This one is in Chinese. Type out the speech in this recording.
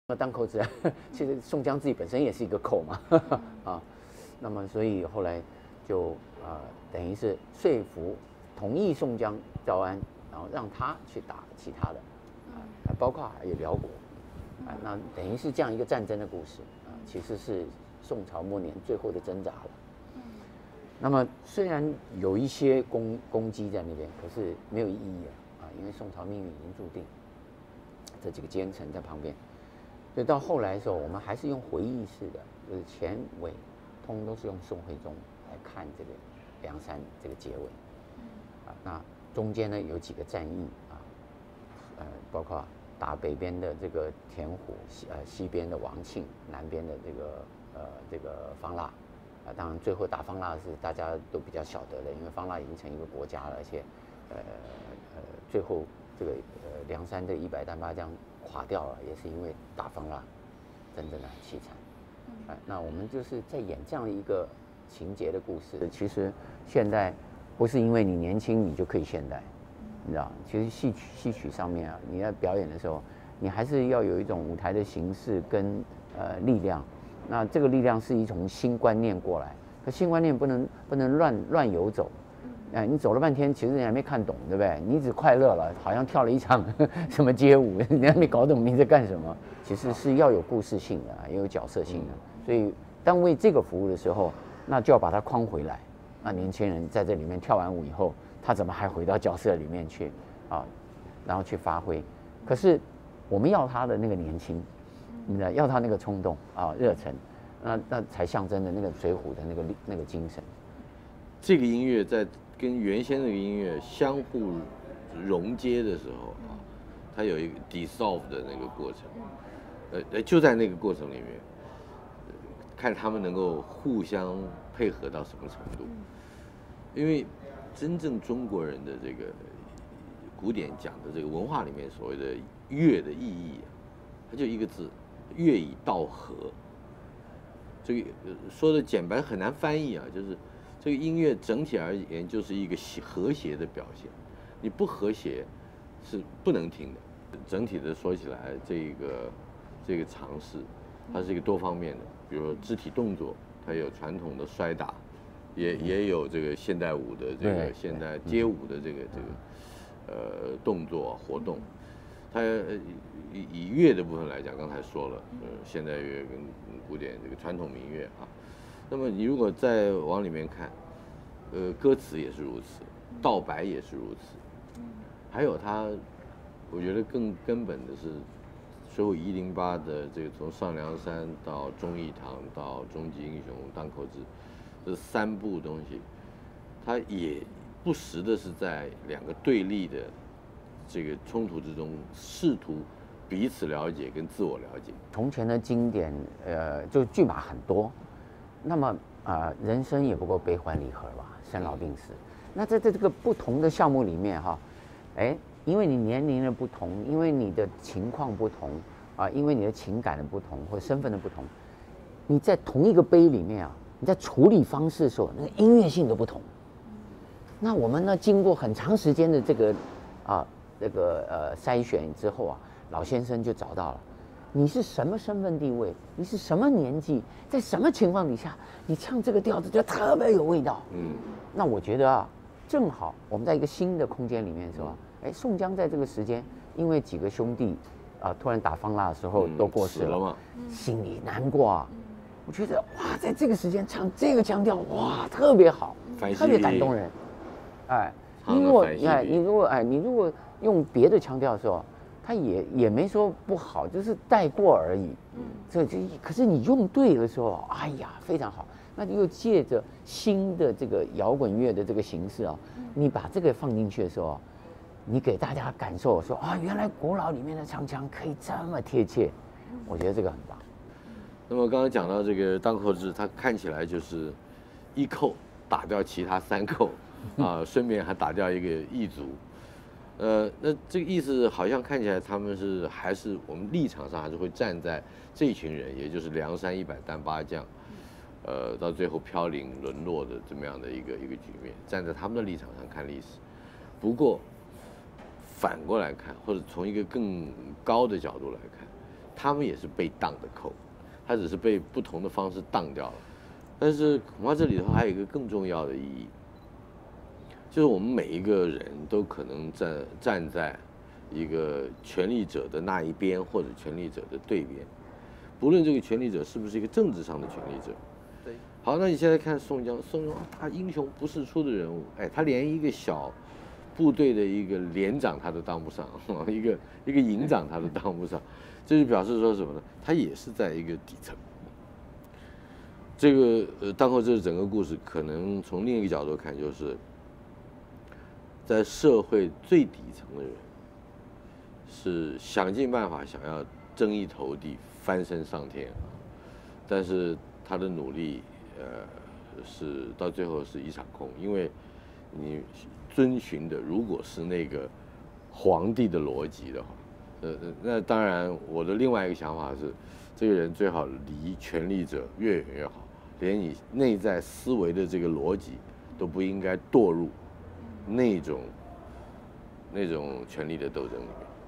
那当扣子，其实宋江自己本身也是一个寇嘛，啊，那么所以后来就等于是说服同意宋江招安，然后让他去打其他的，包括还有辽国，那等于是这样一个战争的故事啊，其实是宋朝末年最后的挣扎了。那么虽然有一些攻击在那边，可是没有意义了因为宋朝命运已经注定，这几个奸臣在旁边，所以到后来的时候，我们还是用回忆式的，就是前尾，通都是用宋徽宗来看这个梁山这个结尾，那中间呢有几个战役包括打北边的这个田虎，西边的王庆，南边的这个方腊。当然，最后打方腊是大家都比较晓得的，因为方腊已经成一个国家了，而且，最后这个梁山的100单八将垮掉了，也是因为打方腊，真正的很凄惨。那我们就是在演这样一个情节的故事。其实现代不是因为你年轻你就可以现代，你知道，其实戏曲上面你在表演的时候，你还是要有一种舞台的形式跟力量。那这个力量是一种新观念过来，可新观念不能乱游走，你走了半天，其实你还没看懂，对不对？你只快乐了，好像跳了一场什么街舞，你还没搞懂你在干什么。其实是要有故事性的，也有角色性的。所以当为这个服务的时候，那就要把它框回来。那年轻人在这里面跳完舞以后，他怎么还回到角色里面去然后去发挥？可是我们要他的那个年轻。要他那个冲动热忱，那才象征的那个水浒的那个精神。 这个音乐在跟原先那个音乐相互融接的时候它有一个 dissolve 的那个过程，就在那个过程里面，看他们能够互相配合到什么程度。因为真正中国人的这个古典讲的这个文化里面所谓的乐的意义它就一个字。乐以道和，这个说的简白很难翻译就是这个音乐整体而言就是一个和谐的表现，你不和谐是不能听的。整体的说起来，这个尝试，它是一个多方面的，比如说肢体动作，它有传统的摔打，也有这个现代舞的这个现代街舞的这个动作活动。它以乐的部分来讲，刚才说了，现代乐跟古典这个传统民乐那么你如果再往里面看，歌词也是如此，道白也是如此，还有它，我觉得更根本的是，《水浒108》的这个从上梁山到忠义堂到终极英雄当口子，这3部东西，它也不时的是在2个对立的这个冲突之中，试图彼此了解跟自我了解。 从前的经典，就剧码很多，那么人生也不过悲欢离合吧，生老病死。那在这个不同的项目里面因为你年龄的不同，因为你的情况不同因为你的情感的不同或者身份的不同，你在同一个碑里面你在处理方式的时候，那个音乐性都不同。那我们呢，经过很长时间的这个筛选之后老先生就找到了，你是什么身份地位，你是什么年纪，在什么情况底下，你唱这个调子就特别有味道。那我觉得正好我们在一个新的空间里面的时候，宋江在这个时间，因为几个兄弟突然打方腊的时候都过世了嘛，心里难过我觉得在这个时间唱这个腔调特别好，特别感动人。你如果用别的腔调的时候，他也没说不好，就是带过而已。可是你用对的时候，非常好。那又借着新的这个摇滚乐的这个形式你把这个放进去的时候，你给大家感受说原来古老里面的唱腔可以这么贴切，我觉得这个很棒。 那么刚才讲到这个当扣制，它看起来就是一扣打掉其他3扣顺便还打掉一个异族。那这个意思好像看起来他们还是我们立场上还是会站在这一群人，也就是梁山100单八将，到最后飘零沦落的这么样的一个局面，站在他们的立场上看历史。不过反过来看，或者从一个更高的角度来看， 他们也是被当的扣，他只是被不同的方式当掉了。但是恐怕这里头还有一个更重要的意义，就是我们每一个人都可能站在一个权力者的那一边，或者权力者的对边，不论这个权力者是不是一个政治上的权力者。 对。 好，那你现在看宋江，他英雄不世出的人物，哎，他连一个小部队的一个连长他都当不上，一个营长他都当不上，这就表示说什么呢？他也是在一个底层。这个当后这整个故事可能从另一个角度看，就是在社会最底层的人，是想尽办法想要争一头地、翻身上天，但是他的努力，是到最后是一场空，因为你遵循的如果是那个皇帝的逻辑的话，那当然我的另外一个想法是，这个人最好离权力者越远越好，连你内在思维的这个逻辑都不应该堕入那种权力的斗争里面。